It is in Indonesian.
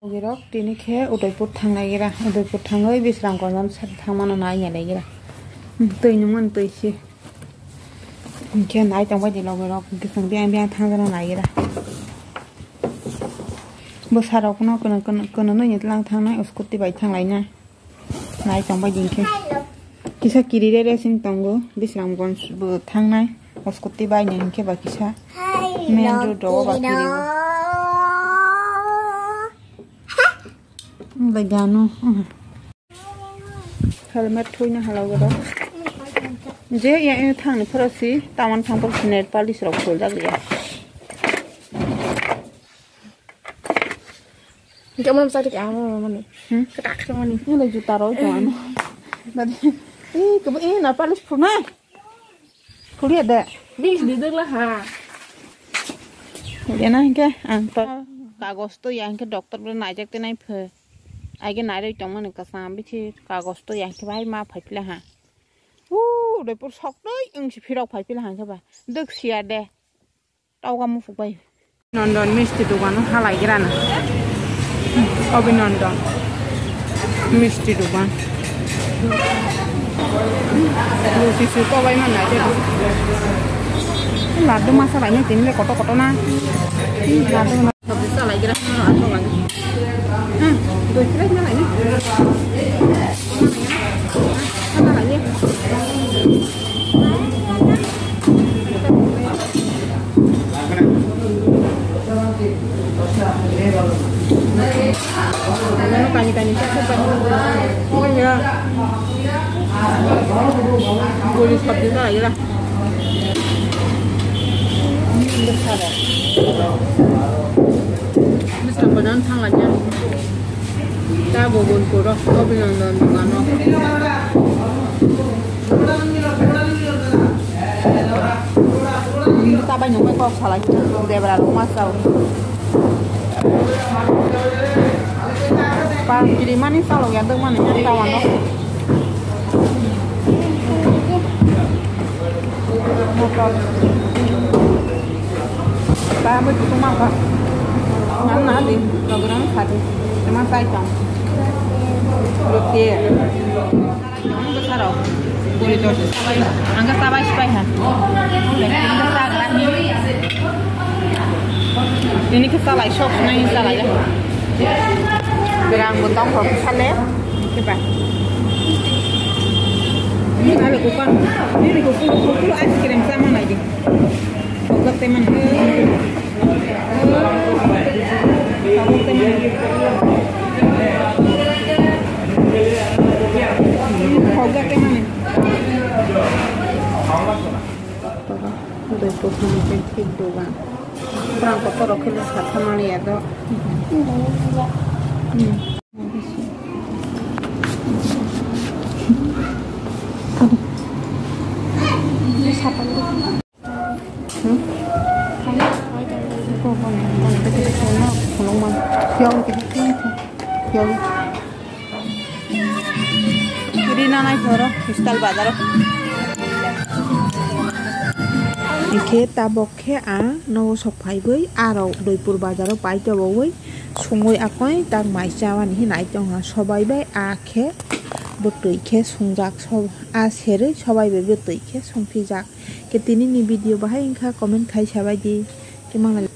Girok tini khe Udaipur thangnai gira Udaipur thangoi Bisram Konjon thangmano nai nyalai gira tui nungman tui si khe nai tongbai di logirok kisang biang biang thangjana nai gira bosarok no kono no nyetlang thangnai scooty bai thanglai na nai tongbai di khe kisa kirire racing tongo Bisram Konj bo thangnai scooty bai nyang khe ba kisa main road ro ba kiri Bagano helmet thuina halagodo je ya thangni phorosi taman thangpor net polish rok khol jagya Kamu bisa dikit mana? Ketak sama nih ini lagi taruh jangan tadi kebo na polish phuna khuli ada Di lah ha ya na ke antar kagos to yang ke dokter bole najak te nai phe आगे नारे चमन कसम बिथि कागज तो याके भाई मा फाइपला हा Udaipur सकदै इंसि फिराव फाइपला हा सबा दोखसिया दे टावगा मु फुबाय नन्दन मिस्टी दुकान हालायगिराना अभिनन्दन मिस्टी दुकान लुसिसु कबाय मानना दे लाडु मासा लायनो तिनले कट कट ना लाडु सबसे सालायगिरा आतो लागे Tôi sẽ lấy nó lại nhé. Nó lại nhé. Nó cani chắc không phải. Không nhớ. Gue di spot juga lagi lah. Ini besar ya. Mesti benar tangannya. Ta bobon puro Abhinandan dukano ta bai nyong mai ko sala de bra lo masau pa kiriman ni salo ya deng mana ya tawan no motor ba mới tụi mang cả ngắn nã đi rồi cái nó sạch Teman saya cang, rupiah, yang besar oh, boleh tu, angkat sabai supaya, ini kita lagi shop, ini kita lagi, berang butang profesional le, kita, ini ada kukan, ini kuku es krim sama lagi, kuku teman, kamu teman. Hoga ke mana? Udah tuh sampai tidur kan. Perang kotor oke lah sama nih ada. Ini siapa itu? Nanai thoro kristal bazar ikhe tabokhe a no sophai bai aro Udaipur bazar pai jaboi sungoi akoi tak mai chawan hi nai tong ha sobai bai a khe botoi khe sungjak sob a sere sobai bai botoi khe songphi jak ke tini ni video bahai ingkha comment khai sabai di kemang